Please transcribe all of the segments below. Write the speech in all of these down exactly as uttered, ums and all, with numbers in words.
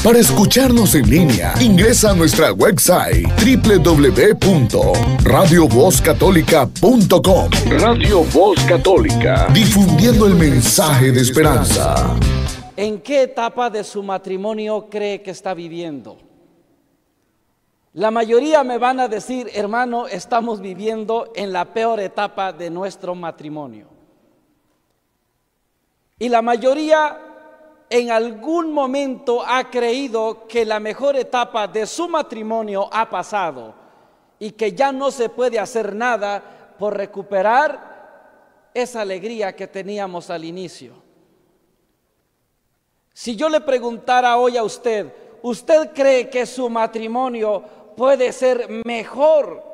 Para escucharnos en línea, ingresa a nuestra website doble u doble u doble u punto radio voz católica punto com. Radio Voz Católica, difundiendo el mensaje de esperanza. ¿En qué etapa de su matrimonio cree que está viviendo? La mayoría me van a decir, hermano, estamos viviendo en la peor etapa de nuestro matrimonio. Y la mayoría en algún momento ha creído que la mejor etapa de su matrimonio ha pasado y que ya no se puede hacer nada por recuperar esa alegría que teníamos al inicio. Si yo le preguntara hoy a usted, ¿usted cree que su matrimonio puede ser mejor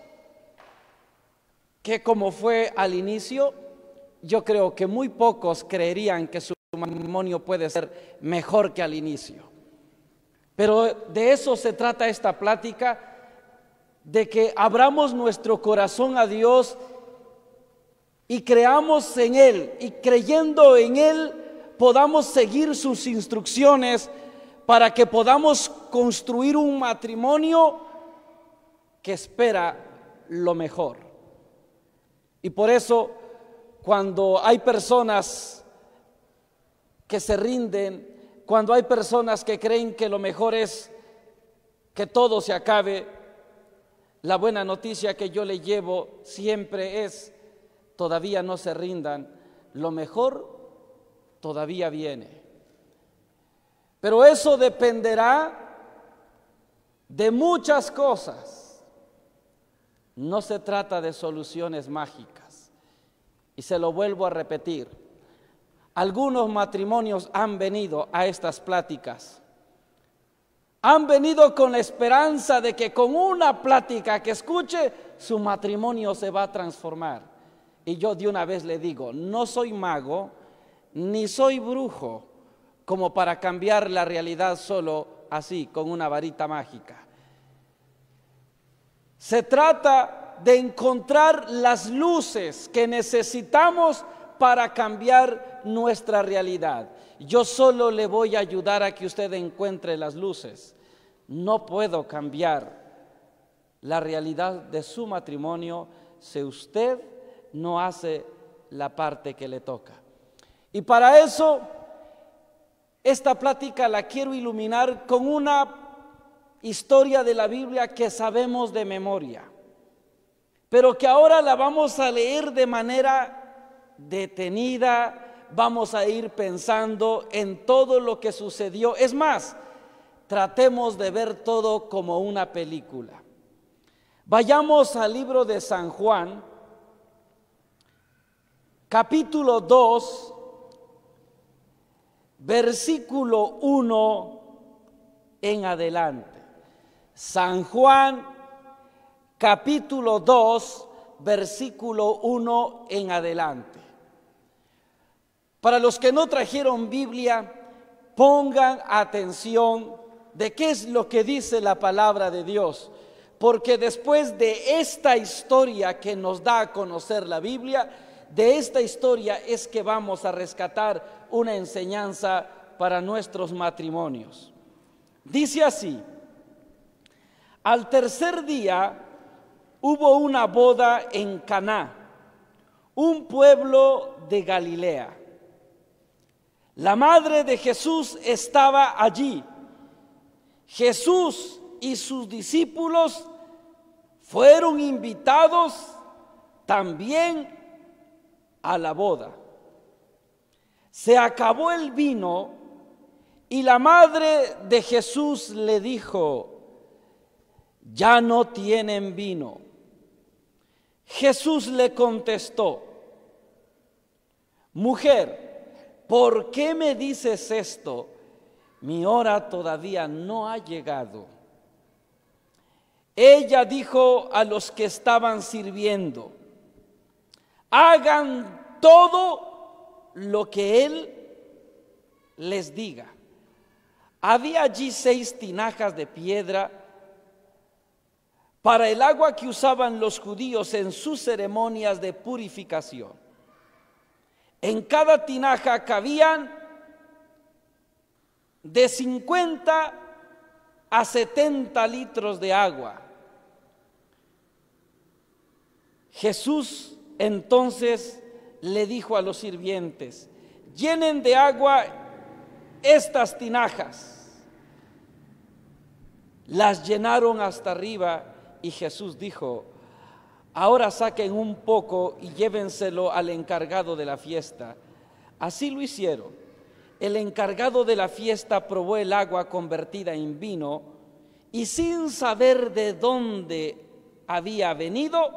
que como fue al inicio? Yo creo que muy pocos creerían que su matrimonio puede ser mejor que al inicio. Pero de eso se trata esta plática, de que abramos nuestro corazón a Dios y creamos en Él, y creyendo en Él podamos seguir sus instrucciones para que podamos construir un matrimonio que espera lo mejor. Y por eso, cuando hay personas que se rinden, cuando hay personas que creen que lo mejor es que todo se acabe, la buena noticia que yo le llevo siempre es: todavía no se rindan, lo mejor todavía viene. Pero eso dependerá de muchas cosas. No se trata de soluciones mágicas. Y se lo vuelvo a repetir. Algunos matrimonios han venido a estas pláticas. Han venido con la esperanza de que con una plática que escuche, su matrimonio se va a transformar. Y yo de una vez le digo, no soy mago, ni soy brujo, como para cambiar la realidad solo así, con una varita mágica. Se trata de encontrar las luces que necesitamos para cambiar nuestra realidad. Yo solo le voy a ayudar a que usted encuentre las luces. No puedo cambiar la realidad de su matrimonio si usted no hace la parte que le toca. Y para eso, esta plática la quiero iluminar con una historia de la Biblia que sabemos de memoria, pero que ahora la vamos a leer de manera detenida, vamos a ir pensando en todo lo que sucedió. Es más, tratemos de ver todo como una película. Vayamos al libro de San Juan, capítulo dos, versículo uno en adelante. San Juan, capítulo dos, versículo uno en adelante. Para los que no trajeron Biblia, pongan atención de qué es lo que dice la palabra de Dios, porque después de esta historia que nos da a conocer la Biblia, de esta historia es que vamos a rescatar una enseñanza para nuestros matrimonios. Dice así: al tercer día hubo una boda en Caná, un pueblo de Galilea. La madre de Jesús estaba allí. Jesús y sus discípulos fueron invitados también a la boda. Se acabó el vino y la madre de Jesús le dijo: ya no tienen vino. Jesús le contestó: mujer, ¿por qué me dices esto? Mi hora todavía no ha llegado. Ella dijo a los que estaban sirviendo: hagan todo lo que Él les diga. Había allí seis tinajas de piedra para el agua que usaban los judíos en sus ceremonias de purificación. En cada tinaja cabían de cincuenta a setenta litros de agua. Jesús entonces le dijo a los sirvientes: llenen de agua estas tinajas. Las llenaron hasta arriba y Jesús dijo: ahora saquen un poco y llévenselo al encargado de la fiesta. Así lo hicieron. El encargado de la fiesta probó el agua convertida en vino y, sin saber de dónde había venido,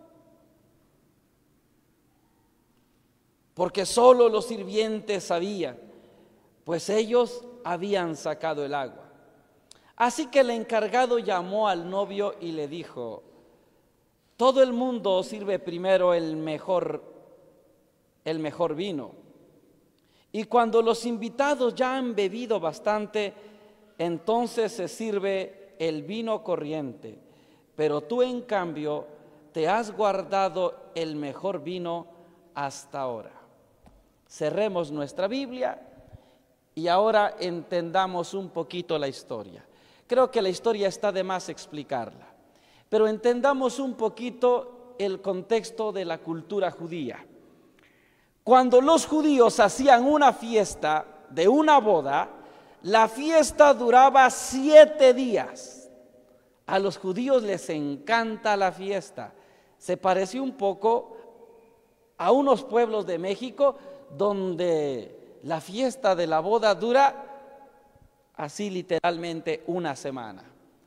porque solo los sirvientes sabían, pues ellos habían sacado el agua. Así que el encargado llamó al novio y le dijo: todo el mundo sirve primero el mejor, el mejor vino, y cuando los invitados ya han bebido bastante, entonces se sirve el vino corriente. Pero tú, en cambio, te has guardado el mejor vino hasta ahora. Cerremos nuestra Biblia y ahora entendamos un poquito la historia. Creo que la historia está de más explicarla, pero entendamos un poquito el contexto de la cultura judía. Cuando los judíos hacían una fiesta de una boda, la fiesta duraba siete días. A los judíos les encanta la fiesta. Se parece un poco a unos pueblos de México donde la fiesta de la boda dura así literalmente una semana.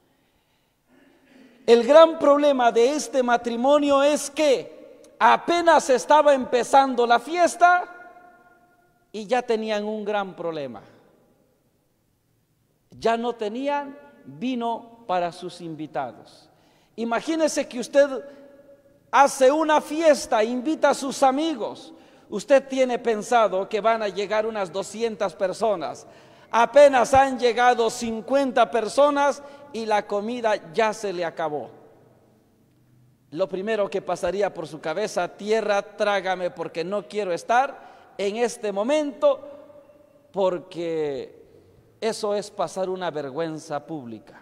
El gran problema de este matrimonio es que apenas estaba empezando la fiesta y ya tenían un gran problema. Ya no tenían vino para sus invitados. Imagínese que usted hace una fiesta, invita a sus amigos. Usted tiene pensado que van a llegar unas doscientas personas. Apenas han llegado cincuenta personas y la comida ya se le acabó. Lo primero que pasaría por su cabeza: tierra, trágame, porque no quiero estar en este momento, porque eso es pasar una vergüenza pública.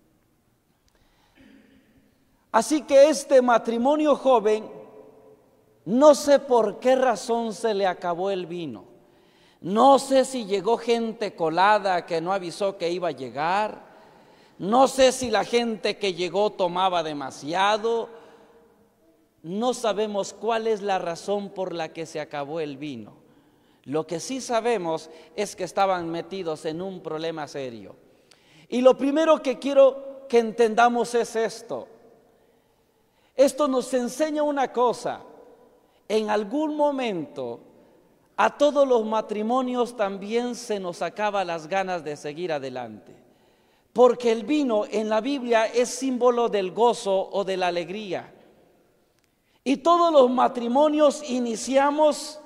Así que este matrimonio joven, no sé por qué razón se le acabó el vino. No sé si llegó gente colada que no avisó que iba a llegar. No sé si la gente que llegó tomaba demasiado. No sabemos cuál es la razón por la que se acabó el vino. Lo que sí sabemos es que estaban metidos en un problema serio. Y lo primero que quiero que entendamos es esto. Esto nos enseña una cosa: en algún momento a todos los matrimonios también se nos acaba las ganas de seguir adelante, porque el vino en la Biblia es símbolo del gozo o de la alegría, y todos los matrimonios iniciamos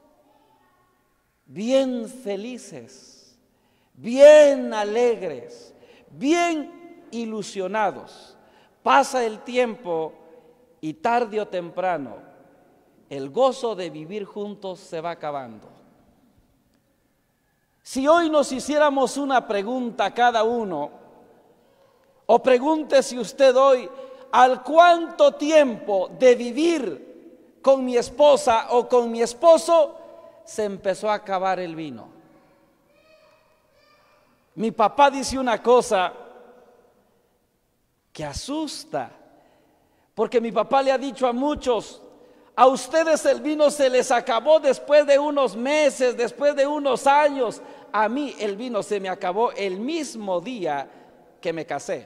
bien felices, bien alegres, bien ilusionados. Pasa el tiempo y tarde o temprano el gozo de vivir juntos se va acabando. Si hoy nos hiciéramos una pregunta cada uno, o pregúntese usted hoy: ¿al cuánto tiempo de vivir con mi esposa o con mi esposo se empezó a acabar el vino? Mi papá dice una cosa que asusta, porque mi papá le ha dicho a muchos: a ustedes el vino se les acabó después de unos meses, después de unos años. A mí el vino se me acabó el mismo día que me casé.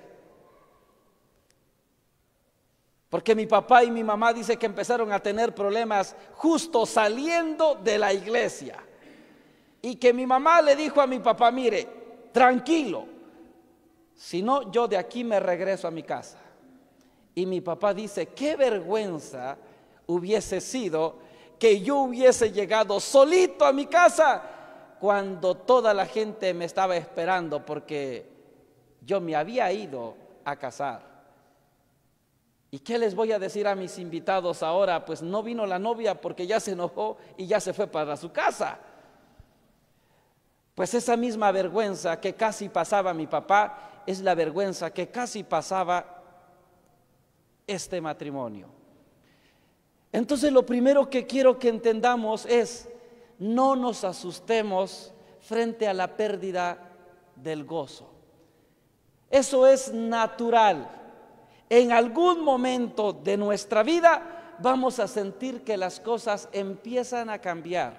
Porque mi papá y mi mamá dice que empezaron a tener problemas justo saliendo de la iglesia. Y que mi mamá le dijo a mi papá: mire, tranquilo, si no, yo de aquí me regreso a mi casa. Y mi papá dice: qué vergüenza hubiese sido que yo hubiese llegado solito a mi casa cuando toda la gente me estaba esperando, porque yo me había ido a casar. ¿Y qué les voy a decir a mis invitados ahora? Pues no vino la novia porque ya se enojó y ya se fue para su casa. Pues esa misma vergüenza que casi pasaba mi papá es la vergüenza que casi pasaba este matrimonio. Entonces lo primero que quiero que entendamos es: no nos asustemos frente a la pérdida del gozo. Eso es natural. En algún momento de nuestra vida vamos a sentir que las cosas empiezan a cambiar.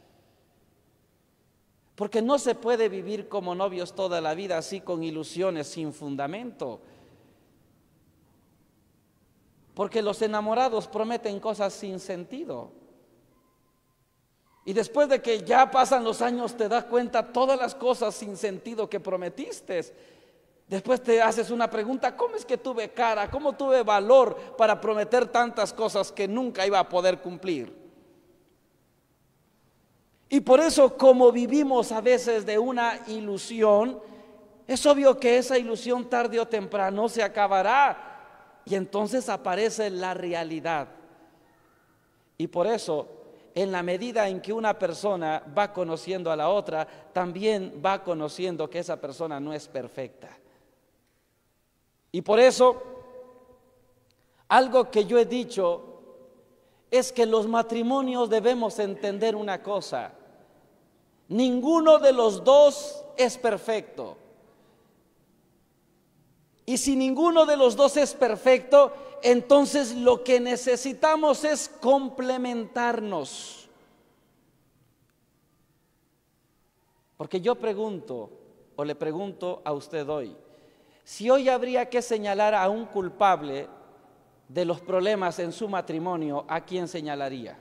Porque no se puede vivir como novios toda la vida así, con ilusiones sin fundamento. Porque los enamorados prometen cosas sin sentido. Y después de que ya pasan los años te das cuenta todas las cosas sin sentido que prometiste. Después te haces una pregunta: ¿cómo es que tuve cara? ¿Cómo tuve valor para prometer tantas cosas que nunca iba a poder cumplir? Y por eso, como vivimos a veces de una ilusión, es obvio que esa ilusión tarde o temprano se acabará y entonces aparece la realidad. Y por eso, en la medida en que una persona va conociendo a la otra, también va conociendo que esa persona no es perfecta. Y por eso, algo que yo he dicho es que los matrimonios debemos entender una cosa: ninguno de los dos es perfecto. Y si ninguno de los dos es perfecto, entonces lo que necesitamos es complementarnos. Porque yo pregunto, o le pregunto a usted hoy, si hoy habría que señalar a un culpable de los problemas en su matrimonio, ¿a quién señalaría?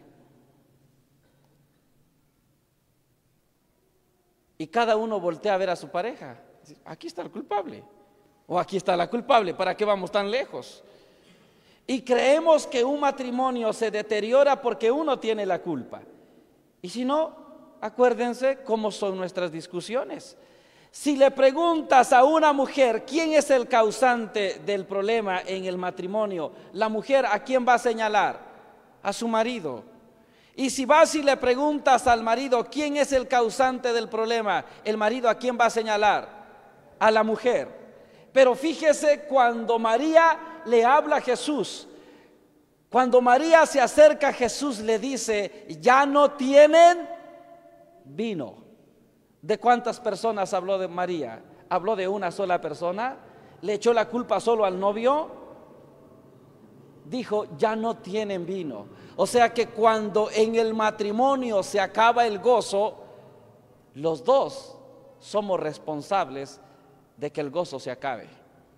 Y cada uno voltea a ver a su pareja. Aquí está el culpable. O aquí está la culpable. ¿Para qué vamos tan lejos? Y creemos que un matrimonio se deteriora porque uno tiene la culpa. Y si no, acuérdense cómo son nuestras discusiones. Si le preguntas a una mujer quién es el causante del problema en el matrimonio, la mujer ¿a quién va a señalar? A su marido. Y si vas y le preguntas al marido quién es el causante del problema, el marido ¿a quién va a señalar? A la mujer. Pero fíjese, cuando María le habla a Jesús, cuando María se acerca a Jesús, le dice: ya no tienen vino. ¿De cuántas personas habló de María? ¿Habló de una sola persona? ¿Le echó la culpa solo al novio? Dijo: ya no tienen vino. O sea que cuando en el matrimonio se acaba el gozo, los dos somos responsables de que el gozo se acabe.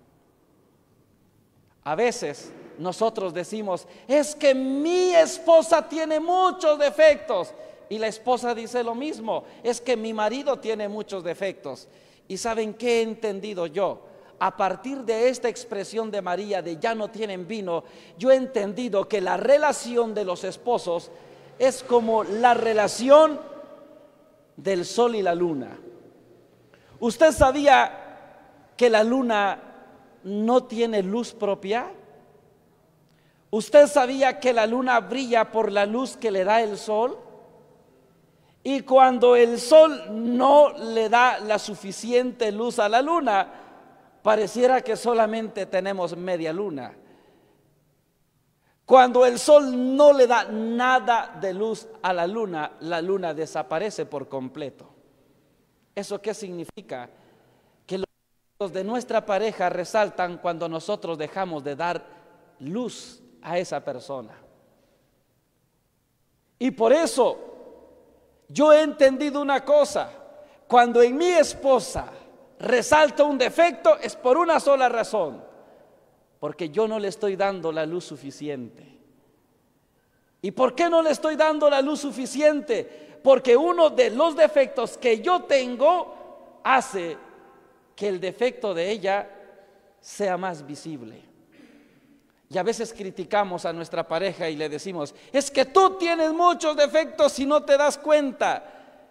A veces nosotros decimos: es que mi esposa tiene muchos defectos. Y la esposa dice lo mismo: es que mi marido tiene muchos defectos. ¿Y saben qué he entendido yo? A partir de esta expresión de María de ya no tienen vino, yo he entendido que la relación de los esposos es como la relación del sol y la luna. ¿Usted sabía que la luna no tiene luz propia? ¿Usted sabía que la luna brilla por la luz que le da el sol? Y cuando el sol no le da la suficiente luz a la luna, pareciera que solamente tenemos media luna. Cuando el sol no le da nada de luz a la luna, la luna desaparece por completo. ¿Eso qué significa? Que los defectos de nuestra pareja resaltan cuando nosotros dejamos de dar luz a esa persona. Y por eso yo he entendido una cosa: cuando en mi esposa resalta un defecto es por una sola razón: porque yo no le estoy dando la luz suficiente. ¿Y por qué no le estoy dando la luz suficiente? Porque uno de los defectos que yo tengo hace que el defecto de ella sea más visible. Y a veces criticamos a nuestra pareja y le decimos: es que tú tienes muchos defectos y no te das cuenta.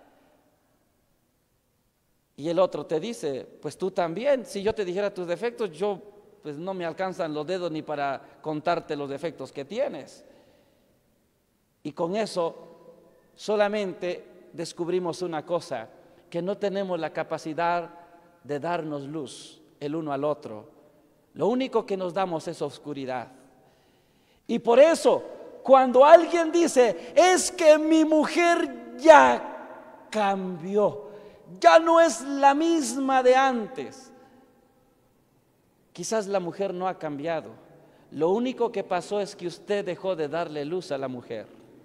Y el otro te dice: pues tú también. Si yo te dijera tus defectos, yo pues no me alcanzan los dedos ni para contarte los defectos que tienes. Y con eso solamente descubrimos una cosa: que no tenemos la capacidad de darnos luz el uno al otro. Lo único que nos damos es oscuridad. Y por eso, cuando alguien dice, es que mi mujer ya cambió, ya no es la misma de antes. Quizás la mujer no ha cambiado. Lo único que pasó es que usted dejó de darle luz a la mujer.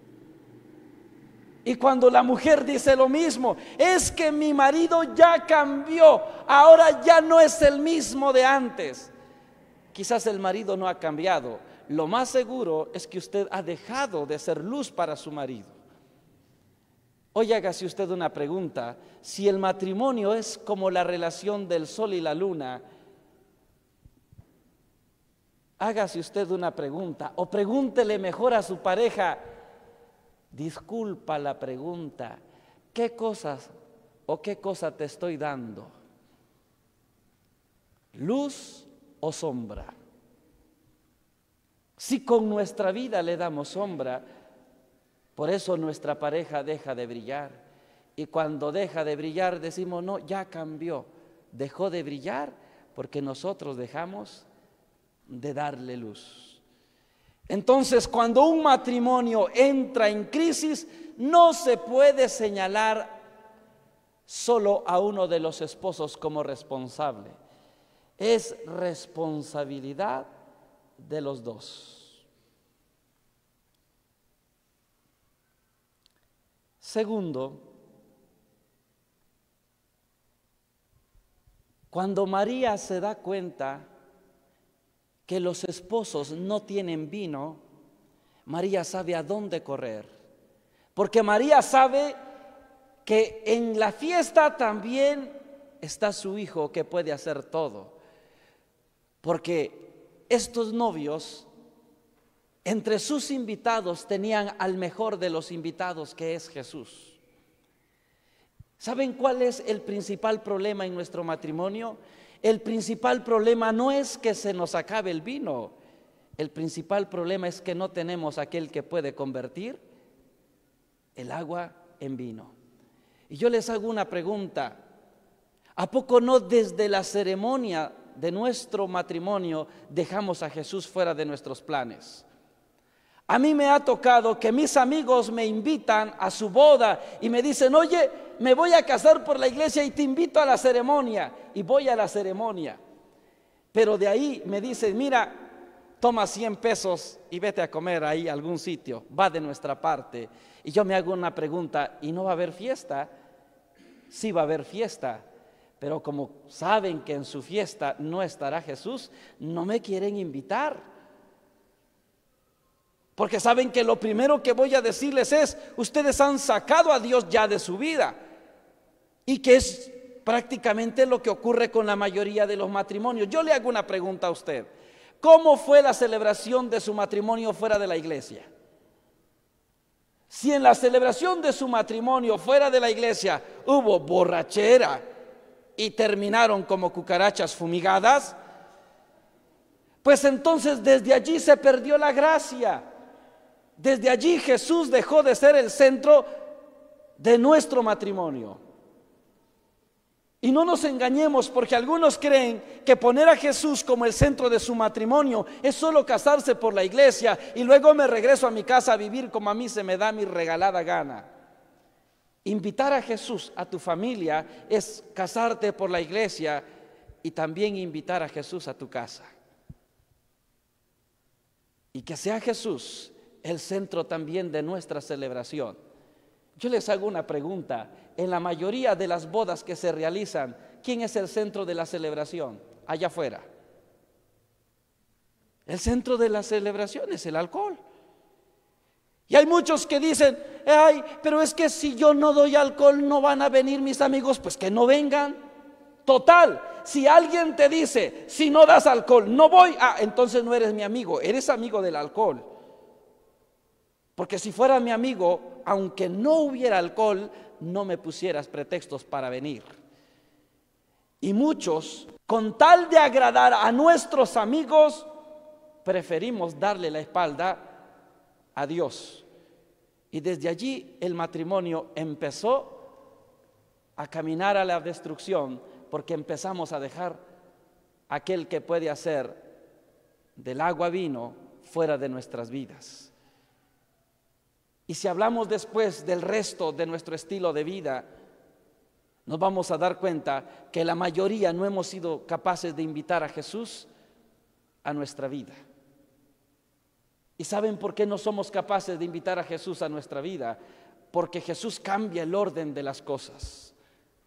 Y cuando la mujer dice lo mismo, es que mi marido ya cambió, ahora ya no es el mismo de antes. Quizás el marido no ha cambiado. Lo más seguro es que usted ha dejado de ser luz para su marido. Hoy hágase usted una pregunta: si el matrimonio es como la relación del sol y la luna, hágase usted una pregunta, o pregúntele mejor a su pareja, disculpa la pregunta, ¿qué cosas o qué cosa te estoy dando? ¿Luz o sombra? Si con nuestra vida le damos sombra, por eso nuestra pareja deja de brillar. Y cuando deja de brillar decimos, no, ya cambió, dejó de brillar porque nosotros dejamos de darle luz. Entonces, cuando un matrimonio entra en crisis, no se puede señalar solo a uno de los esposos como responsable. Es responsabilidad de los dos. Segundo, cuando María se da cuenta que los esposos no tienen vino, María sabe a dónde correr, porque María sabe que en la fiesta también está su hijo que puede hacer todo, porque estos novios entre sus invitados tenían al mejor de los invitados, que es Jesús. ¿Saben cuál es el principal problema en nuestro matrimonio? El principal problema no es que se nos acabe el vino. El principal problema es que no tenemos aquel que puede convertir el agua en vino. Y yo les hago una pregunta: ¿a poco no desde la ceremonia de nuestro matrimonio dejamos a Jesús fuera de nuestros planes? A mí me ha tocado que mis amigos me invitan a su boda y me dicen, oye, me voy a casar por la iglesia y te invito a la ceremonia, y voy a la ceremonia. Pero de ahí me dicen, mira, toma cien pesos y vete a comer ahí a algún sitio, va de nuestra parte. Y yo me hago una pregunta, ¿y no va a haber fiesta? Sí va a haber fiesta, pero como saben que en su fiesta no estará Jesús, no me quieren invitar. Porque saben que lo primero que voy a decirles es, ustedes han sacado a Dios ya de su vida. Y que es prácticamente lo que ocurre con la mayoría de los matrimonios. Yo le hago una pregunta a usted: ¿cómo fue la celebración de su matrimonio fuera de la iglesia? Si en la celebración de su matrimonio fuera de la iglesia hubo borrachera y terminaron como cucarachas fumigadas, pues entonces desde allí se perdió la gracia. Desde allí Jesús dejó de ser el centro de nuestro matrimonio. Y no nos engañemos, porque algunos creen que poner a Jesús como el centro de su matrimonio es solo casarse por la iglesia y luego me regreso a mi casa a vivir como a mí se me da mi regalada gana. Invitar a Jesús a tu familia es casarte por la iglesia y también invitar a Jesús a tu casa. Y que sea Jesús el centro también de nuestra celebración. Yo les hago una pregunta: en la mayoría de las bodas que se realizan, ¿quién es el centro de la celebración allá afuera? El centro de la celebración es el alcohol. Y hay muchos que dicen, ay, pero es que si yo no doy alcohol no van a venir mis amigos. Pues que no vengan. Total, si alguien te dice, si no das alcohol no voy, ah, entonces no eres mi amigo, eres amigo del alcohol. Porque si fuera mi amigo, aunque no hubiera alcohol, no me pusieras pretextos para venir. Y muchos, con tal de agradar a nuestros amigos, preferimos darle la espalda a Dios. Y desde allí el matrimonio empezó a caminar a la destrucción, porque empezamos a dejar aquel que puede hacer del agua vino fuera de nuestras vidas. Y si hablamos después del resto de nuestro estilo de vida, nos vamos a dar cuenta que la mayoría no hemos sido capaces de invitar a Jesús a nuestra vida. ¿Y saben por qué no somos capaces de invitar a Jesús a nuestra vida? Porque Jesús cambia el orden de las cosas.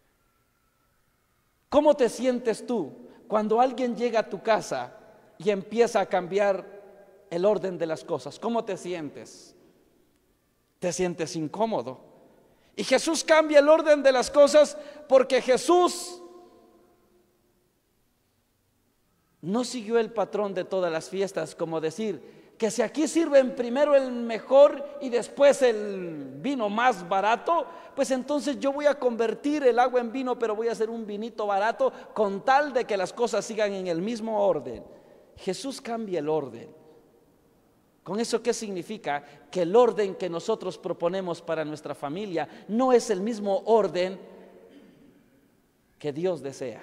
¿Cómo te sientes tú cuando alguien llega a tu casa y empieza a cambiar el orden de las cosas? ¿Cómo te sientes? Te sientes incómodo. Y Jesús cambia el orden de las cosas porque Jesús no siguió el patrón de todas las fiestas, como decir que si aquí sirven primero el mejor y después el vino más barato, pues entonces yo voy a convertir el agua en vino, pero voy a hacer un vinito barato con tal de que las cosas sigan en el mismo orden. Jesús cambia el orden. ¿Con eso qué significa? Que el orden que nosotros proponemos para nuestra familia no es el mismo orden que Dios desea.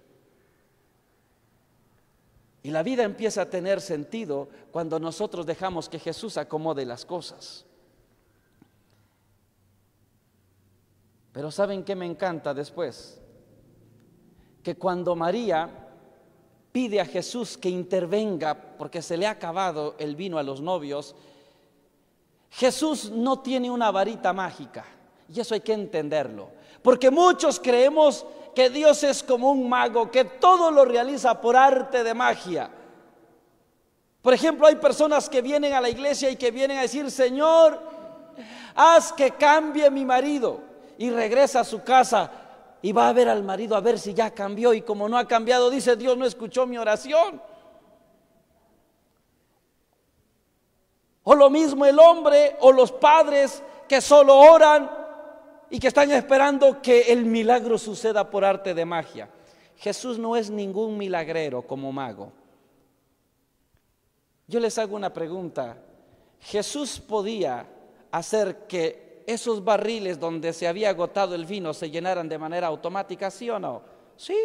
Y la vida empieza a tener sentido cuando nosotros dejamos que Jesús acomode las cosas. Pero ¿saben qué me encanta después? Que cuando María pide a Jesús que intervenga porque se le ha acabado el vino a los novios, Jesús no tiene una varita mágica, y eso hay que entenderlo, porque muchos creemos que Dios es como un mago que todo lo realiza por arte de magia. Por ejemplo, hay personas que vienen a la iglesia y que vienen a decir: Señor, haz que cambie mi marido, y regresa a su casa y va a ver al marido a ver si ya cambió, y como no ha cambiado, dice: Dios no escuchó mi oración. O lo mismo el hombre o los padres que solo oran y que están esperando que el milagro suceda por arte de magia. Jesús no es ningún milagrero como mago. Yo les hago una pregunta: ¿Jesús podía hacer que esos barriles donde se había agotado el vino se llenaran de manera automática, sí o no? Sí.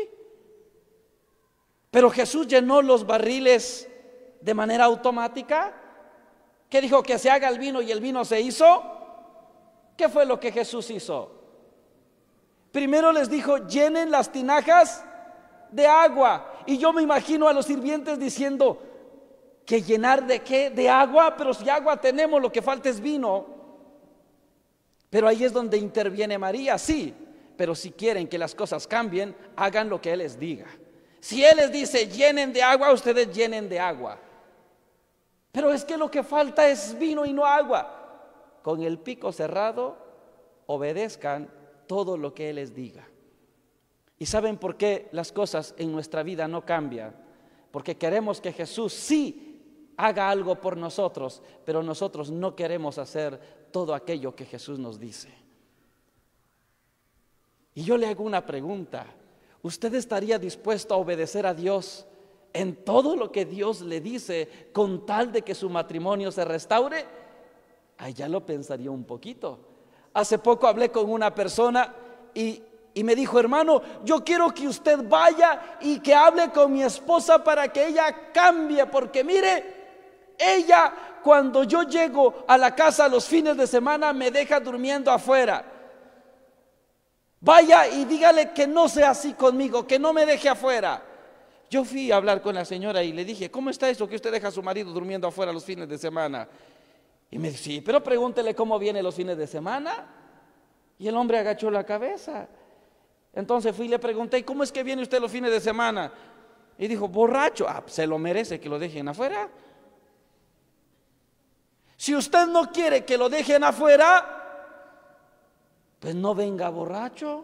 Pero Jesús llenó los barriles de manera automática. ¿Qué dijo? Que se haga el vino y el vino se hizo. ¿Qué fue lo que Jesús hizo? Primero les dijo: llenen las tinajas de agua. Y yo me imagino a los sirvientes diciendo: ¿que llenar de qué? De agua. Pero si agua tenemos, lo que falta es vino. Pero ahí es donde interviene María. Sí, pero si quieren que las cosas cambien, hagan lo que Él les diga. Si Él les dice: llenen de agua, ustedes llenen de agua. Pero es que lo que falta es vino y no agua. Con el pico cerrado, obedezcan todo lo que Él les diga. ¿Y saben por qué las cosas en nuestra vida no cambian? Porque queremos que Jesús sí haga algo por nosotros, pero nosotros no queremos hacer todo aquello que Jesús nos dice. Y yo le hago una pregunta: ¿usted estaría dispuesto a obedecer a Dios en todo lo que Dios le dice con tal de que su matrimonio se restaure? Ay, ya lo pensaría un poquito. Hace poco hablé con una persona y, y me dijo: hermano, yo quiero que usted vaya y que hable con mi esposa para que ella cambie, porque mire, ella cuando yo llego a la casa los fines de semana me deja durmiendo afuera. Vaya y dígale que no sea así conmigo, que no me deje afuera. Yo fui a hablar con la señora y le dije: ¿cómo está eso que usted deja a su marido durmiendo afuera los fines de semana? Y me dice: sí, pero pregúntele cómo viene los fines de semana. Y el hombre agachó la cabeza. Entonces fui y le pregunté: ¿y cómo es que viene usted los fines de semana? Y dijo: borracho. Ah, se lo merece que lo dejen afuera. Si usted no quiere que lo dejen afuera, pues no venga borracho.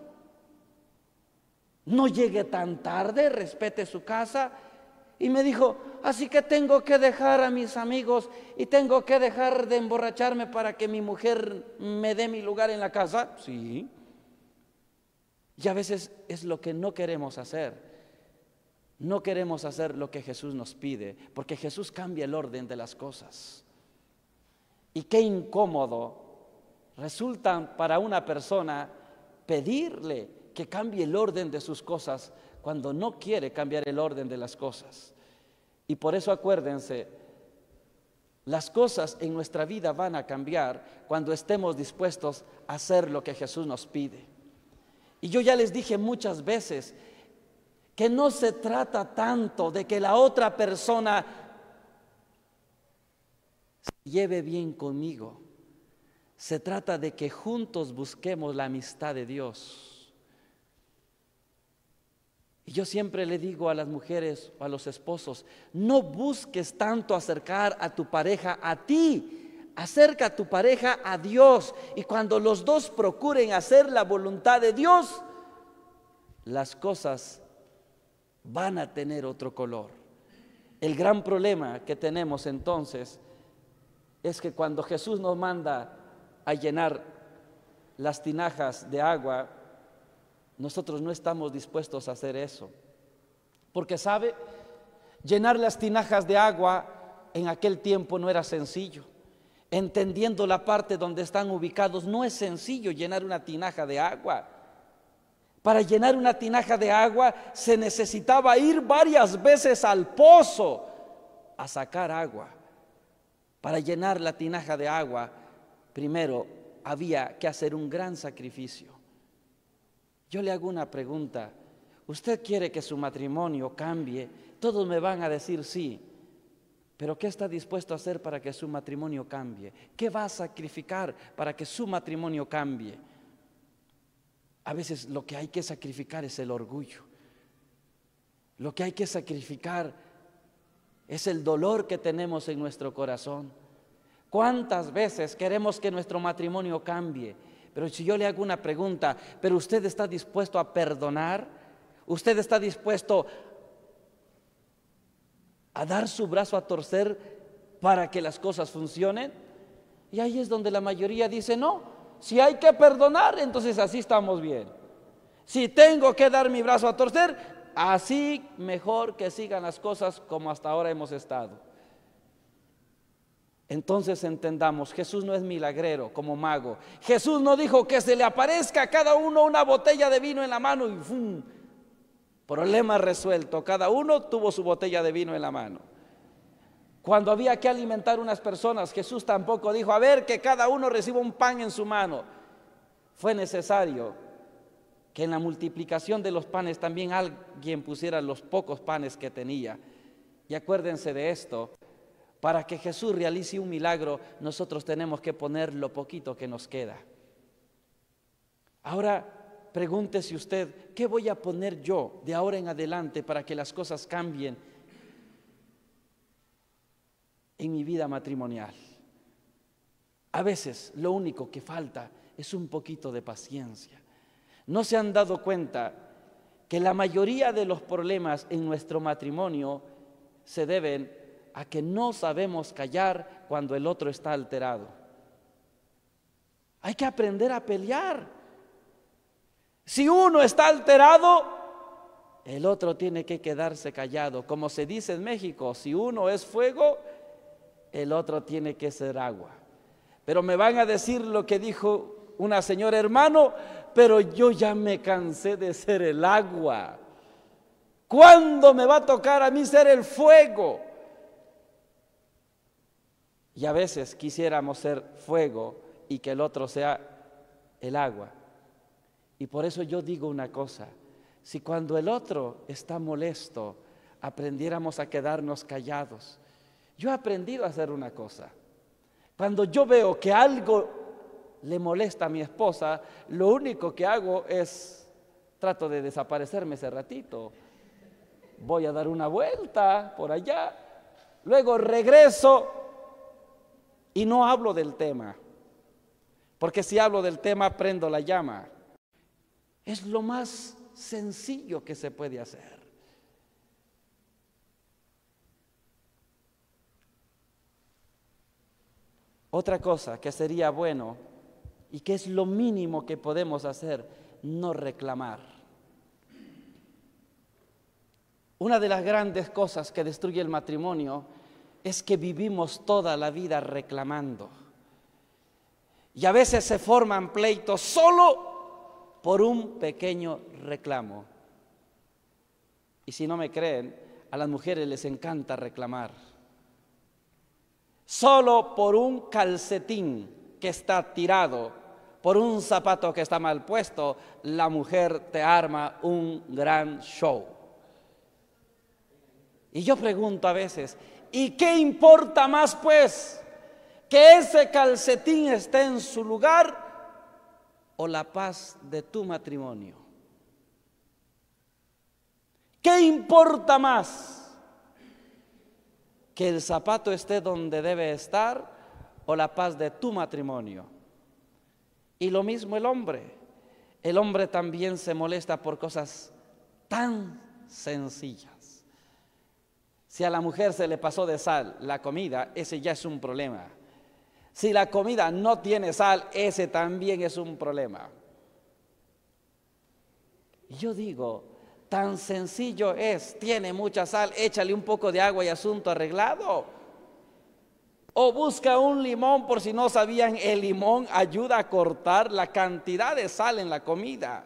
No llegue tan tarde, respete su casa. Y me dijo: así que tengo que dejar a mis amigos y tengo que dejar de emborracharme para que mi mujer me dé mi lugar en la casa. Sí. Y a veces es lo que no queremos hacer. No queremos hacer lo que Jesús nos pide, porque Jesús cambia el orden de las cosas. Y qué incómodo resulta para una persona pedirle que cambie el orden de sus cosas cuando no quiere cambiar el orden de las cosas. Y por eso acuérdense, las cosas en nuestra vida van a cambiar cuando estemos dispuestos a hacer lo que Jesús nos pide. Y yo ya les dije muchas veces que no se trata tanto de que la otra persona se lleve bien conmigo. Se trata de que juntos busquemos la amistad de Dios. Y yo siempre le digo a las mujeres o a los esposos, no busques tanto acercar a tu pareja a ti, acerca a tu pareja a Dios. Y cuando los dos procuren hacer la voluntad de Dios, las cosas van a tener otro color. El gran problema que tenemos entonces es que cuando Jesús nos manda a llenar las tinajas de agua, nosotros no estamos dispuestos a hacer eso. Porque sabe, llenar las tinajas de agua en aquel tiempo no era sencillo. Entendiendo la parte donde están ubicados, no es sencillo llenar una tinaja de agua. Para llenar una tinaja de agua se necesitaba ir varias veces al pozo a sacar agua. Para llenar la tinaja de agua, primero había que hacer un gran sacrificio. Yo le hago una pregunta. ¿Usted quiere que su matrimonio cambie? Todos me van a decir sí. Pero ¿qué está dispuesto a hacer para que su matrimonio cambie? ¿Qué va a sacrificar para que su matrimonio cambie? A veces lo que hay que sacrificar es el orgullo. Lo que hay que sacrificar es el dolor que tenemos en nuestro corazón. ¿Cuántas veces queremos que nuestro matrimonio cambie? Pero si yo le hago una pregunta, ¿pero usted está dispuesto a perdonar? ¿Usted está dispuesto a dar su brazo a torcer para que las cosas funcionen? Y ahí es donde la mayoría dice, no, si hay que perdonar, entonces así estamos bien. Si tengo que dar mi brazo a torcer, así mejor que sigan las cosas como hasta ahora hemos estado. Entonces entendamos, Jesús no es milagrero como mago. Jesús no dijo que se le aparezca a cada uno una botella de vino en la mano y ¡fum! Problema resuelto, cada uno tuvo su botella de vino en la mano. Cuando había que alimentar unas personas, Jesús tampoco dijo, a ver, que cada uno reciba un pan en su mano. Fue necesario que en la multiplicación de los panes también alguien pusiera los pocos panes que tenía. Y acuérdense de esto, para que Jesús realice un milagro, nosotros tenemos que poner lo poquito que nos queda. Ahora, pregúntese usted, ¿qué voy a poner yo de ahora en adelante para que las cosas cambien en mi vida matrimonial? A veces lo único que falta es un poquito de paciencia. ¿No se han dado cuenta que la mayoría de los problemas en nuestro matrimonio se deben a que no sabemos callar cuando el otro está alterado? Hay que aprender a pelear. Si uno está alterado, el otro tiene que quedarse callado. Como se dice en México, si uno es fuego, el otro tiene que ser agua. Pero me van a decir lo que dijo una señora, hermano, pero yo ya me cansé de ser el agua. ¿Cuándo me va a tocar a mí ser el fuego? Y a veces quisiéramos ser fuego y que el otro sea el agua. Y por eso yo digo una cosa, si cuando el otro está molesto, aprendiéramos a quedarnos callados. Yo he aprendido a hacer una cosa. Cuando yo veo que algo le molesta a mi esposa, lo único que hago es, trato de desaparecerme ese ratito. Voy a dar una vuelta por allá, luego regreso y no hablo del tema. Porque si hablo del tema, prendo la llama. Es lo más sencillo que se puede hacer. Otra cosa que sería bueno y que es lo mínimo que podemos hacer, no reclamar. Una de las grandes cosas que destruye el matrimonio es que vivimos toda la vida reclamando. Y a veces se forman pleitos solo por un pequeño reclamo. Y si no me creen, a las mujeres les encanta reclamar. Solo por un calcetín que está tirado, por un zapato que está mal puesto, la mujer te arma un gran show. Y yo pregunto a veces, ¿y qué importa más pues? ¿Que ese calcetín esté en su lugar o la paz de tu matrimonio? ¿Qué importa más? ¿Que el zapato esté donde debe estar o la paz de tu matrimonio? Y lo mismo el hombre. El hombre también se molesta por cosas tan sencillas. Si a la mujer se le pasó de sal la comida, ese ya es un problema. Si la comida no tiene sal, ese también es un problema. Y yo digo, tan sencillo es, tiene mucha sal, échale un poco de agua y asunto arreglado. O busca un limón, por si no sabían, el limón ayuda a cortar la cantidad de sal en la comida.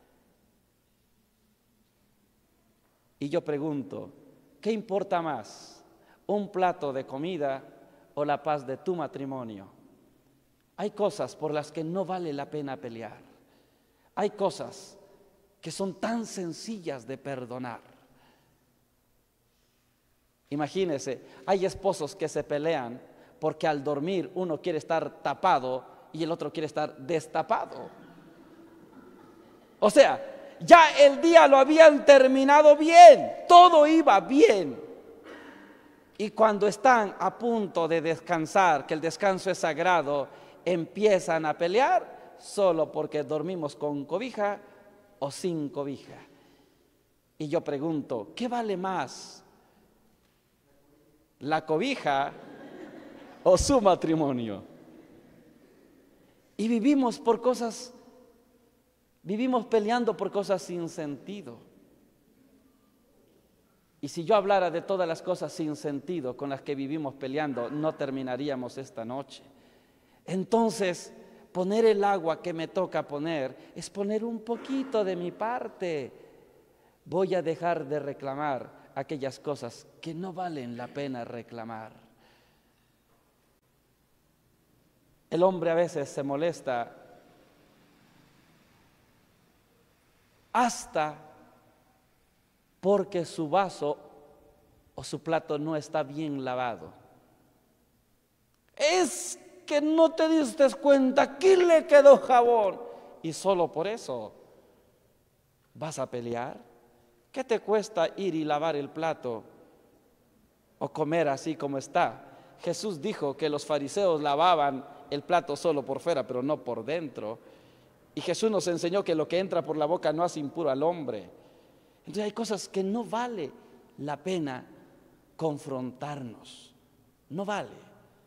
Y yo pregunto, ¿qué importa más? ¿Un plato de comida o la paz de tu matrimonio? Hay cosas por las que no vale la pena pelear. Hay cosas que son tan sencillas de perdonar. Imagínense, hay esposos que se pelean porque al dormir uno quiere estar tapado y el otro quiere estar destapado. O sea, ya el día lo habían terminado bien, todo iba bien. Y cuando están a punto de descansar, que el descanso es sagrado, empiezan a pelear solo porque dormimos con cobija o sin cobija. Y yo pregunto, ¿qué vale más? ¿La cobija o su matrimonio? Y vivimos por cosas, vivimos peleando por cosas sin sentido. Y si yo hablara de todas las cosas sin sentido con las que vivimos peleando, no terminaríamos esta noche. Entonces, poner el agua que me toca poner es poner un poquito de mi parte. Voy a dejar de reclamar aquellas cosas que no valen la pena reclamar. El hombre a veces se molesta hasta porque su vaso o su plato no está bien lavado. Es que no te diste cuenta, aquí le quedó jabón. Y solo por eso vas a pelear. ¿Qué te cuesta ir y lavar el plato o comer así como está? Jesús dijo que los fariseos lavaban el plato solo por fuera, pero no por dentro. Y Jesús nos enseñó que lo que entra por la boca no hace impuro al hombre. Entonces hay cosas que no vale la pena confrontarnos. No vale.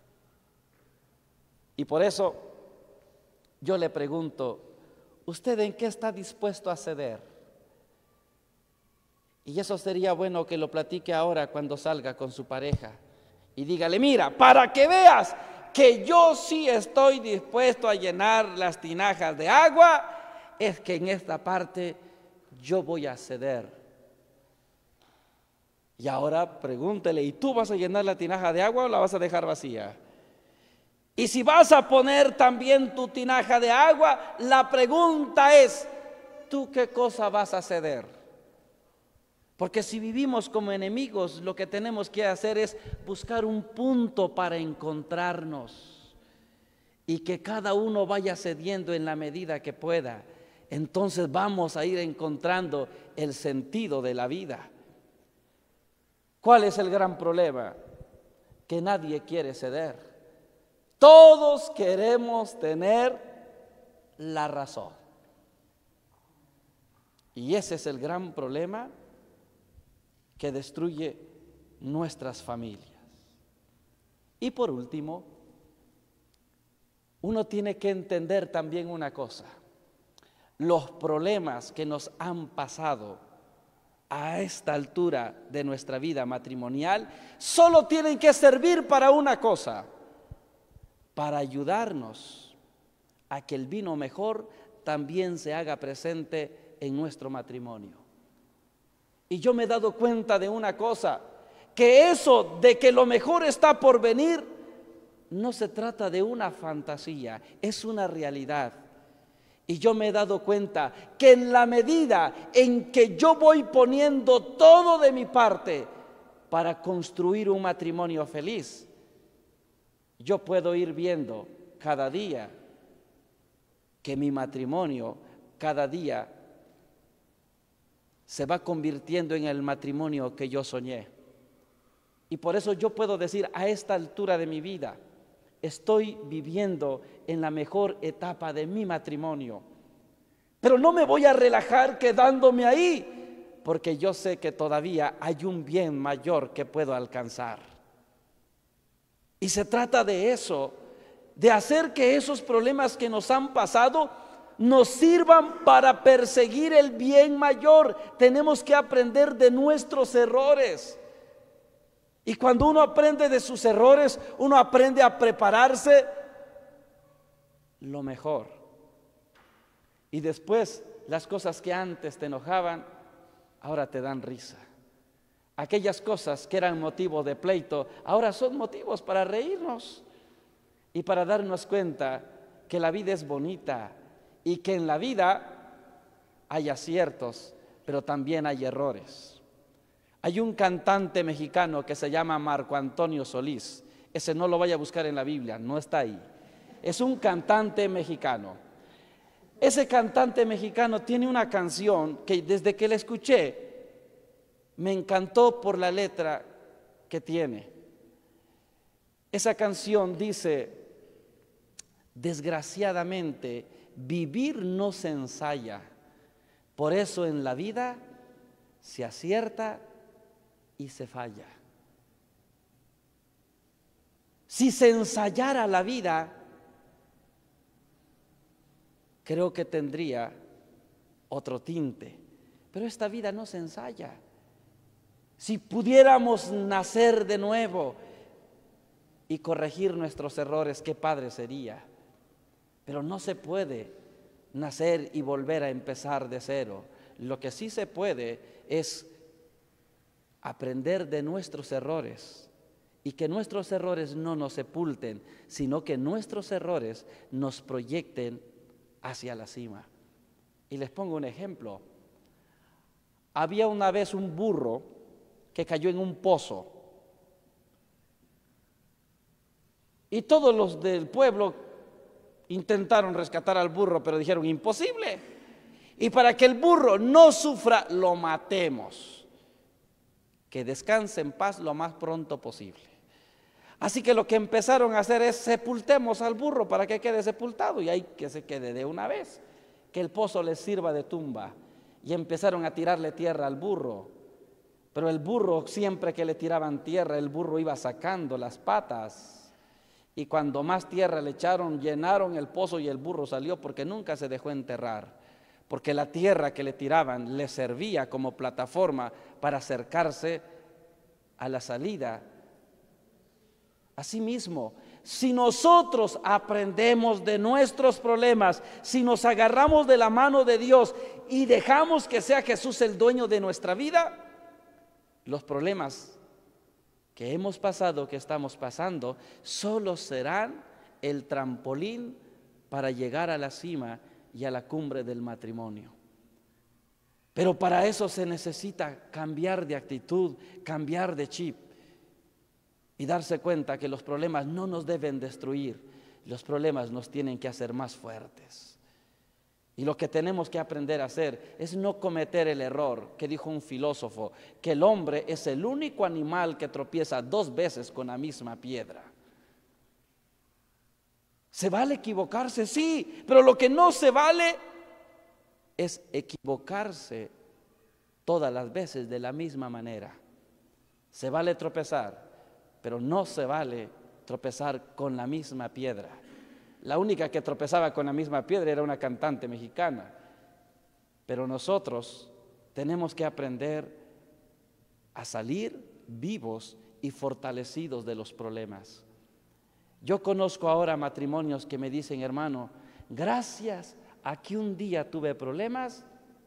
Y por eso yo le pregunto, ¿usted en qué está dispuesto a ceder? Y eso sería bueno que lo platique ahora cuando salga con su pareja. Y dígale, mira, para que veas que yo sí estoy dispuesto a llenar las tinajas de agua, es que en esta parte yo voy a ceder. Y ahora pregúntele, ¿y tú vas a llenar la tinaja de agua o la vas a dejar vacía? Y si vas a poner también tu tinaja de agua, la pregunta es, ¿tú qué cosa vas a ceder? Porque si vivimos como enemigos, lo que tenemos que hacer es buscar un punto para encontrarnos y que cada uno vaya cediendo en la medida que pueda. Entonces vamos a ir encontrando el sentido de la vida. ¿Cuál es el gran problema? Que nadie quiere ceder. Todos queremos tener la razón. Y ese es el gran problema que destruye nuestras familias. Y por último, uno tiene que entender también una cosa. Los problemas que nos han pasado a esta altura de nuestra vida matrimonial solo tienen que servir para una cosa: para ayudarnos a que el vino mejor también se haga presente en nuestro matrimonio. Y yo me he dado cuenta de una cosa, que eso de que lo mejor está por venir, no se trata de una fantasía, es una realidad. Y yo me he dado cuenta que en la medida en que yo voy poniendo todo de mi parte para construir un matrimonio feliz, yo puedo ir viendo cada día que mi matrimonio cada día se va convirtiendo en el matrimonio que yo soñé. Y por eso yo puedo decir, a esta altura de mi vida, estoy viviendo en la mejor etapa de mi matrimonio. Pero no me voy a relajar quedándome ahí, porque yo sé que todavía hay un bien mayor que puedo alcanzar. Y se trata de eso, de hacer que esos problemas que nos han pasado nos sirvan para perseguir el bien mayor. Tenemos que aprender de nuestros errores. Y cuando uno aprende de sus errores, uno aprende a prepararse lo mejor. Y después, las cosas que antes te enojaban, ahora te dan risa. Aquellas cosas que eran motivo de pleito, ahora son motivos para reírnos y para darnos cuenta que la vida es bonita y que en la vida hay aciertos, pero también hay errores. Hay un cantante mexicano que se llama Marco Antonio Solís. Ese no lo vaya a buscar en la Biblia, no está ahí. Es un cantante mexicano. Ese cantante mexicano tiene una canción que desde que la escuché me encantó por la letra que tiene. Esa canción dice: desgraciadamente, vivir no se ensaya, por eso en la vida se acierta y se falla. Si se ensayara la vida, creo que tendría otro tinte, pero esta vida no se ensaya. Si pudiéramos nacer de nuevo y corregir nuestros errores, qué padre sería. Pero no se puede nacer y volver a empezar de cero. Lo que sí se puede es aprender de nuestros errores y que nuestros errores no nos sepulten, sino que nuestros errores nos proyecten hacia la cima. Y les pongo un ejemplo. Había una vez un burro que cayó en un pozo y todos los del pueblo intentaron rescatar al burro, pero dijeron imposible, y para que el burro no sufra lo matemos, que descanse en paz lo más pronto posible. Así que lo que empezaron a hacer es sepultemos al burro para que quede sepultado y ahí que se quede de una vez, que el pozo les sirva de tumba. Y empezaron a tirarle tierra al burro, pero el burro, siempre que le tiraban tierra, el burro iba sacando las patas, y cuando más tierra le echaron, llenaron el pozo y el burro salió, porque nunca se dejó enterrar, porque la tierra que le tiraban le servía como plataforma para acercarse a la salida. Asimismo, si nosotros aprendemos de nuestros problemas, si nos agarramos de la mano de Dios y dejamos que sea Jesús el dueño de nuestra vida, los problemas que hemos pasado, que estamos pasando, solo serán el trampolín para llegar a la cima y a la cumbre del matrimonio. Pero para eso se necesita cambiar de actitud, cambiar de chip y darse cuenta que los problemas no nos deben destruir, los problemas nos tienen que hacer más fuertes. Y lo que tenemos que aprender a hacer es no cometer el error que dijo un filósofo, que el hombre es el único animal que tropieza dos veces con la misma piedra. ¿Se vale equivocarse? Sí, pero lo que no se vale es equivocarse todas las veces de la misma manera. Se vale tropezar, pero no se vale tropezar con la misma piedra. La única que tropezaba con la misma piedra era una cantante mexicana. Pero nosotros tenemos que aprender a salir vivos y fortalecidos de los problemas. Yo conozco ahora matrimonios que me dicen: hermano, gracias a que un día tuve problemas,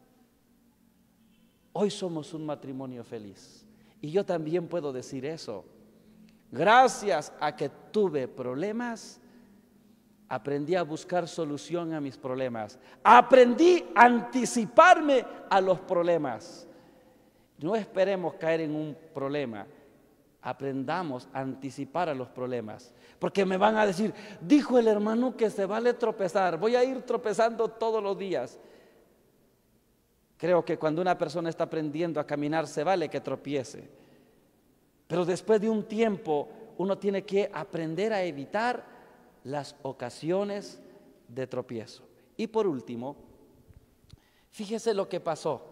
hoy somos un matrimonio feliz. Y yo también puedo decir eso. Gracias a que tuve problemas, aprendí a buscar solución a mis problemas. Aprendí a anticiparme a los problemas. No esperemos caer en un problema. Aprendamos a anticipar a los problemas. Porque me van a decir, dijo el hermano que se vale tropezar. Voy a ir tropezando todos los días. Creo que cuando una persona está aprendiendo a caminar, se vale que tropiece. Pero después de un tiempo, uno tiene que aprender a evitar las ocasiones de tropiezo. Y por último, fíjese lo que pasó.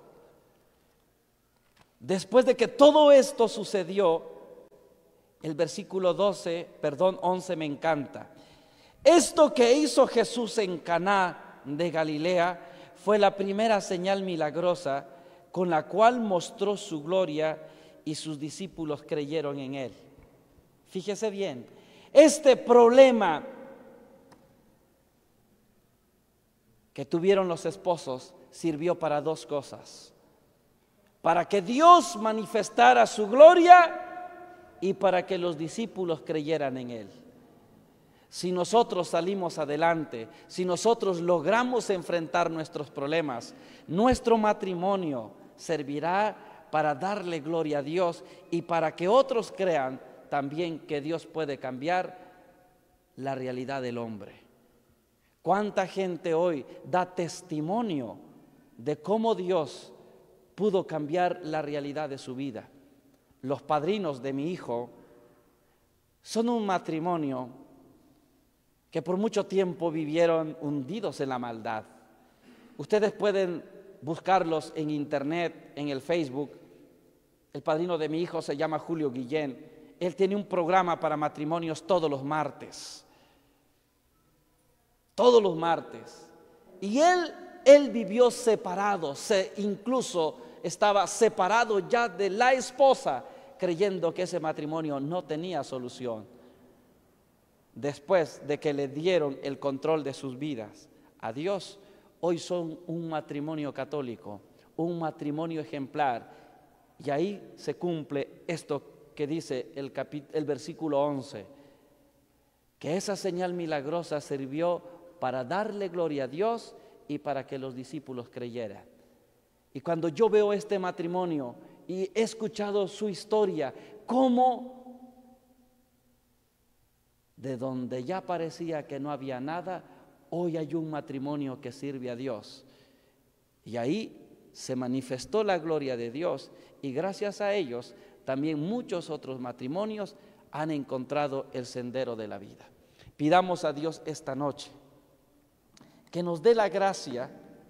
Después de que todo esto sucedió, el versículo doce, perdón, once me encanta. Esto que hizo Jesús en Caná de Galilea fue la primera señal milagrosa con la cual mostró su gloria y sus discípulos creyeron en él. Fíjese bien, este problema que tuvieron los esposos sirvió para dos cosas: para que Dios manifestara su gloria y para que los discípulos creyeran en él. Si nosotros salimos adelante, si nosotros logramos enfrentar nuestros problemas, nuestro matrimonio servirá para darle gloria a Dios y para que otros crean también que Dios puede cambiar la realidad del hombre. ¿Cuánta gente hoy da testimonio de cómo Dios pudo cambiar la realidad de su vida? Los padrinos de mi hijo son un matrimonio que por mucho tiempo vivieron hundidos en la maldad. Ustedes pueden buscarlos en internet, en el Facebook. El padrino de mi hijo se llama Julio Guillén. Él tiene un programa para matrimonios todos los martes. Todos los martes. Y él, él vivió separado, se, incluso estaba separado ya de la esposa, creyendo que ese matrimonio no tenía solución. Después de que le dieron el control de sus vidas a Dios, hoy son un matrimonio católico, un matrimonio ejemplar. Y ahí se cumple esto que dice el, capit- el versículo once, que esa señal milagrosa sirvió para darle gloria a Dios y para que los discípulos creyeran. Y cuando yo veo este matrimonio y he escuchado su historia, cómo de donde ya parecía que no había nada, hoy hay un matrimonio que sirve a Dios. Y ahí se manifestó la gloria de Dios y gracias a ellos también muchos otros matrimonios han encontrado el sendero de la vida. Pidamos a Dios esta noche que nos dé la gracia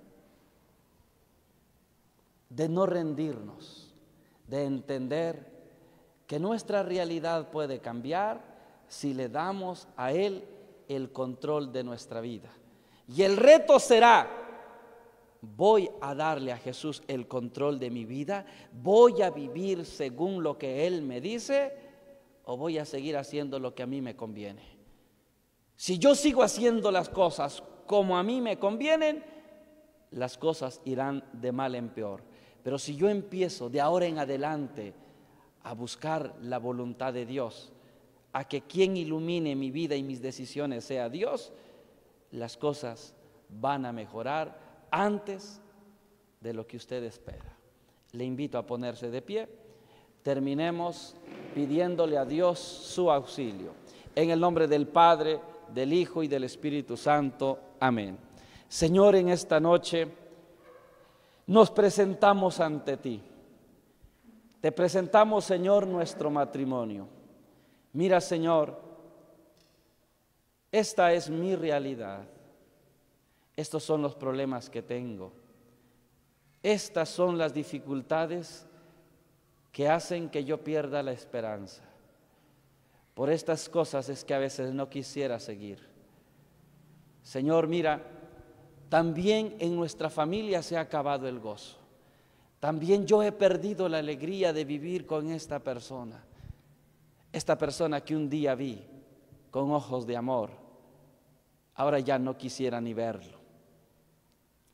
de no rendirnos, de entender que nuestra realidad puede cambiar si le damos a Él el control de nuestra vida. Y el reto será: voy a darle a Jesús el control de mi vida, voy a vivir según lo que Él me dice, o voy a seguir haciendo lo que a mí me conviene. Si yo sigo haciendo las cosas como a mí me convienen, las cosas irán de mal en peor. Pero si yo empiezo de ahora en adelante a buscar la voluntad de Dios, a que quien ilumine mi vida y mis decisiones sea Dios, las cosas van a mejorar antes de lo que usted espera. Le invito a ponerse de pie. Terminemos pidiéndole a Dios su auxilio. En el nombre del Padre, del Hijo y del Espíritu Santo. Amén. Señor, en esta noche nos presentamos ante ti. Te presentamos, Señor, nuestro matrimonio. Mira, Señor, esta es mi realidad. Estos son los problemas que tengo. Estas son las dificultades que hacen que yo pierda la esperanza. Por estas cosas es que a veces no quisiera seguir. Señor, mira, también en nuestra familia se ha acabado el gozo. También yo he perdido la alegría de vivir con esta persona. Esta persona que un día vi con ojos de amor, ahora ya no quisiera ni verlo.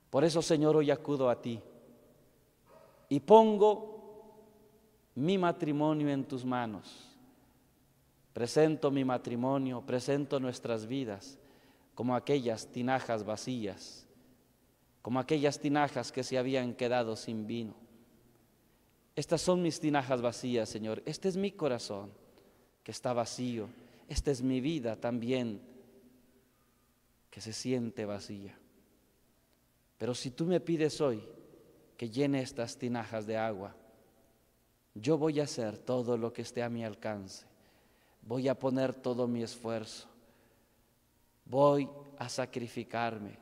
Por eso, Señor, hoy acudo a ti y pongo mi matrimonio en tus manos. Presento mi matrimonio, presento nuestras vidas como aquellas tinajas vacías, como aquellas tinajas que se habían quedado sin vino. Estas son mis tinajas vacías, Señor. Este es mi corazón que está vacío. Esta es mi vida también que se siente vacía. Pero si tú me pides hoy que llene estas tinajas de agua, yo voy a hacer todo lo que esté a mi alcance. Voy a poner todo mi esfuerzo. Voy a sacrificarme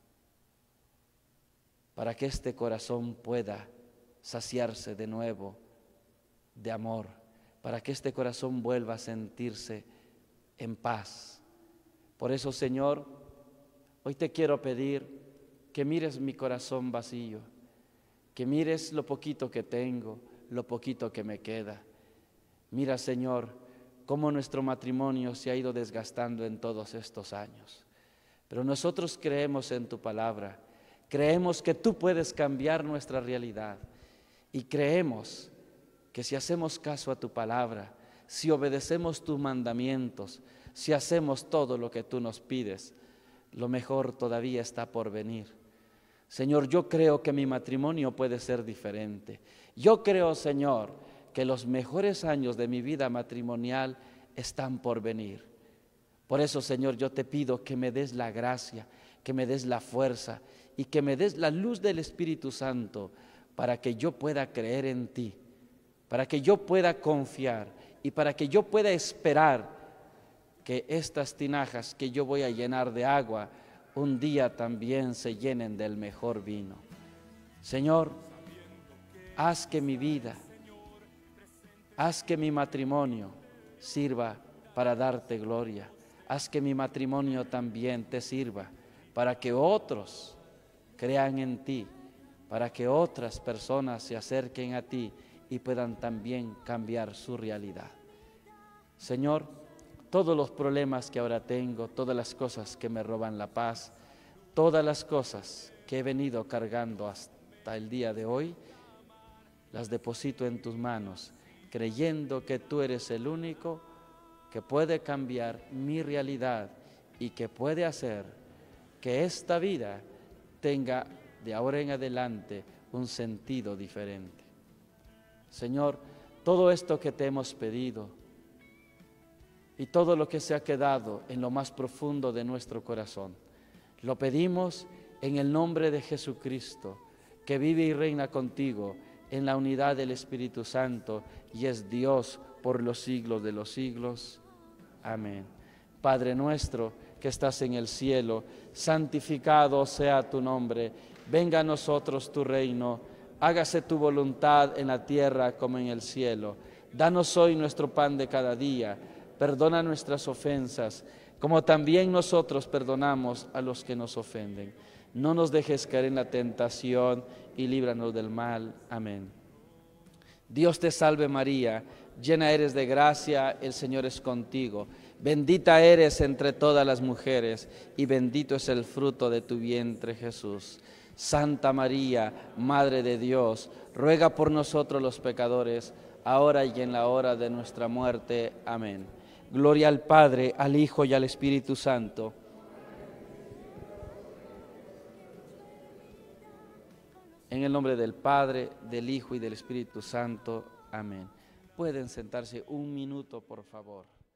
para que este corazón pueda saciarse de nuevo de amor, para que este corazón vuelva a sentirse en paz. Por eso, Señor, hoy te quiero pedir que mires mi corazón vacío, que mires lo poquito que tengo, lo poquito que me queda. Mira, Señor, cómo nuestro matrimonio se ha ido desgastando en todos estos años. Pero nosotros creemos en tu palabra, creemos que tú puedes cambiar nuestra realidad y creemos que si hacemos caso a tu palabra, si obedecemos tus mandamientos, si hacemos todo lo que tú nos pides, lo mejor todavía está por venir. Señor, yo creo que mi matrimonio puede ser diferente. Yo creo, Señor, que los mejores años de mi vida matrimonial están por venir. Por eso, Señor, yo te pido que me des la gracia, que me des la fuerza y que me des la luz del Espíritu Santo para que yo pueda creer en ti, para que yo pueda confiar y para que yo pueda esperar que estas tinajas que yo voy a llenar de agua un día también se llenen del mejor vino. Señor, haz que mi vida, haz que mi matrimonio sirva para darte gloria. Haz que mi matrimonio también te sirva para que otros crean en ti, para que otras personas se acerquen a ti y puedan también cambiar su realidad. Señor, todos los problemas que ahora tengo, todas las cosas que me roban la paz, todas las cosas que he venido cargando hasta el día de hoy, las deposito en tus manos, creyendo que tú eres el único que puede cambiar mi realidad y que puede hacer que esta vida tenga de ahora en adelante un sentido diferente. Señor, todo esto que te hemos pedido y todo lo que se ha quedado en lo más profundo de nuestro corazón, lo pedimos en el nombre de Jesucristo, que vive y reina contigo en la unidad del Espíritu Santo y es Dios por los siglos de los siglos. Amén. Padre nuestro que estás en el cielo, santificado sea tu nombre. Venga a nosotros tu reino. Hágase tu voluntad en la tierra como en el cielo. Danos hoy nuestro pan de cada día. Perdona nuestras ofensas, como también nosotros perdonamos a los que nos ofenden. No nos dejes caer en la tentación y líbranos del mal. Amén. Dios te salve María, llena eres de gracia, el Señor es contigo. Bendita eres entre todas las mujeres y bendito es el fruto de tu vientre Jesús. Santa María, Madre de Dios, ruega por nosotros los pecadores, ahora y en la hora de nuestra muerte. Amén. Gloria al Padre, al Hijo y al Espíritu Santo. En el nombre del Padre, del Hijo y del Espíritu Santo. Amén. Pueden sentarse un minuto, por favor.